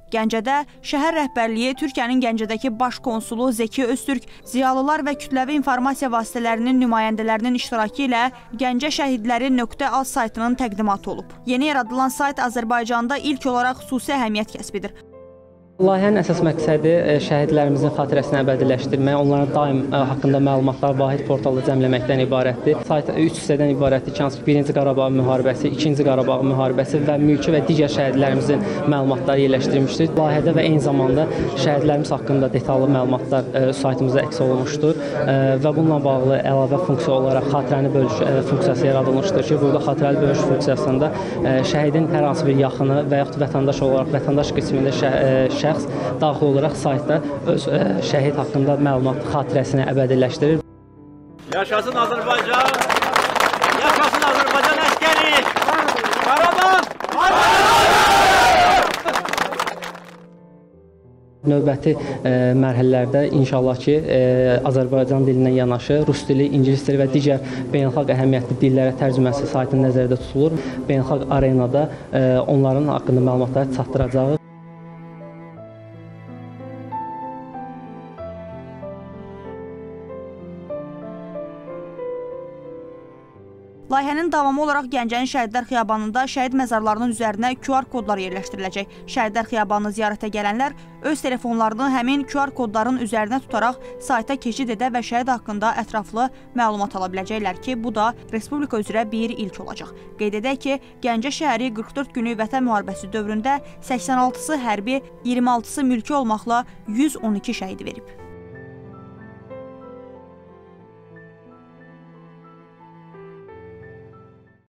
Gəncədə şəhər rəhbərliyi Türkiyənin Gəncədəki baş konsulu Zeki Öztürk, ziyalılar və kütləvi informasiya vasitələrinin nümayəndələrinin iştirakı ilə Gəncə Şəhidləri.az saytının təqdimatı olub. Yeni yaradılan sayt Azərbaycanda ilk olaraq xüsusi əhəmiyyət kəsb edir. Layihənin əsas məqsədi şəhidlərimizin xatirəsini əbədiləşdirmək, onların daim haqqında məlumatlar vahid portalda cəmləməkdən ibarətdir. Sayt 3 hissədən ibarətdir ki, hansı ki, 1-ci Qarabağ müharibəsi, 2-ci Qarabağ müharibəsi və mülki və digər şəhidlərimizin məlumatları yerləşdirilmişdir. Layihədə və eyni zamanda şəhidlərimiz haqqında detallı məlumatlar saytımızda əks olunmuşdur və bununla bağlı əlavə funksiya olaraq xatirəni bölüş funksiyası yaradılmışdır ki, burada xatirəli bölüş funksiyasında şəhidin hər hansı bir yaxını və yaxud vətəndaş olaraq vətəndaş qismində şəxs daxil olaraq saytda öz şəhid haqqında məlumat xatirəsini əbədiləşdirir. Yaşasın Azərbaycan! Yaşasın Azərbaycan əskəri! Qarabağ! Növbəti mərhələlərdə inşallah ki, Azərbaycan dilindən yanaşı rus dili, ingilis dili və digər beynəlxalq əhəmiyyətli dillərə tərcüməsi saytın nəzərdə tutulur. Beynəlxalq arenada onların haqqında məlumatları çatdıracağıq. Layihənin davamı olaraq Gəncənin Şəhidlər Xiyabanında şəhid məzarlarının üzərinə QR kodlar yerləşdiriləcək. Şəhidlər Xiyabanını ziyarətə gələnlər öz telefonlarını həmin QR kodların üzərinə tutaraq sayta keçid edə və şəhid haqqında ətraflı məlumat ala biləcəklər ki, bu da Respublika üzrə bir ilk olacaq. Qeyd edək ki, Gəncə şəhəri 44 günlük Vətən müharibəsi dövründə 86-sı hərbi, 26-sı mülki olmaqla 112 şəhid verib.